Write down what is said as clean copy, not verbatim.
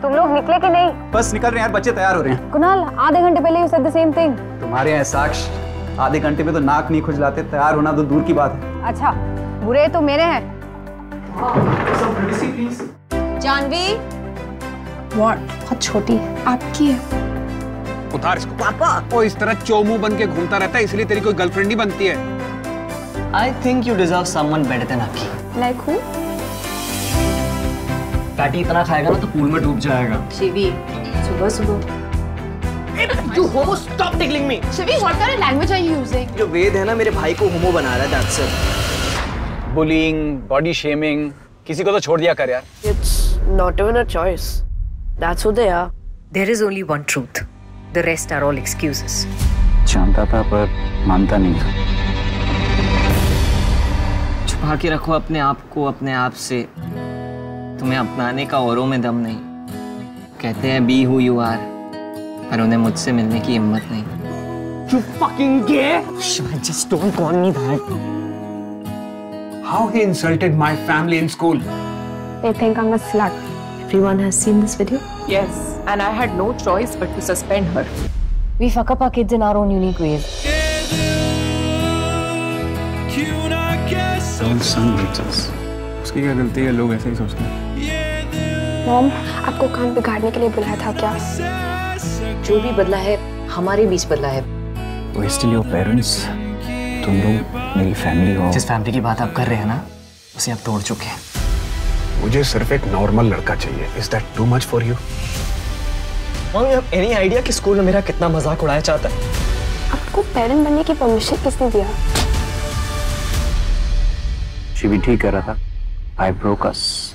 तुम लोग निकले कि नहीं? बस निकल रहे हैं यार, बच्चे तैयार हो रहे हैं। कुणाल, आधे घंटे पहले you said the same thing. तुम्हारे यहाँ साक्ष आधे घंटे में तो नाक नहीं खुजलाते, तैयार होना तो दूर की बात है। अच्छा, बुरे तो मेरे हैं। जानवी, व्हाट? बहुत छोटी है, आपकी है। उतार इसको। पापा, वो इस तरह चोमू बन के घूमता रहता है, इसलिए तेरी कोई गर्लफ्रेंड नहीं बनती है। I think you deserve someone better than Aki. Like who? Patty इतना खाएगा ना तो पूल में डूब जाएगा। शिवी, सुबह सुबह। You homo, stop tickling me. Shivi, what kind of language are you using? जो वेद है ना मेरे भाई को होमो बना रहा है, that's it. Bullying, body shaming, किसी को तो छोड़ दिया कर यार। It's not even a choice. That's who they are. There is only one truth. The rest are all excuses. जानता था पर मानता नहीं था। छुपा के रखो अपने आप को अपने आप से। तुम्हें अपनाने का औरों में दम नहीं। कहते हैं be who you are, पर उन्हें मुझसे मिलने की हिम्मत नहीं। You fucking gay! Just don't call me that. How he insulted my family in school. They think I'm a slut. Everyone has seen this video. Yes, and I had no choice but to suspend her. We fuck up our kids in our own unique ways. उसकी क्या गलती है, लोग ऐसे ही सोचते हैं। Mom, आपको कान बिगाड़ने के लिए बुलाया था क्या? जो भी बदला है, हमारे बीच बदला है। वो स्टिल योर पेरेंट्स, तुम लोग मेरी फैमिली हो। जिस फैमिली की बात आप कर रहे हैं ना, उसे आप तोड़ चुके हैं। मुझे सिर्फ एक नॉर्मल लड़का चाहिए। Is that too much for you? Mom, you have any idea कि स्कूल में मेरा कितना मजाक उड़ाया जाता है? आपको पेरेंट बनने की परमिशन किसने दिया? शिवी ठीक कह रहा था। I broke us.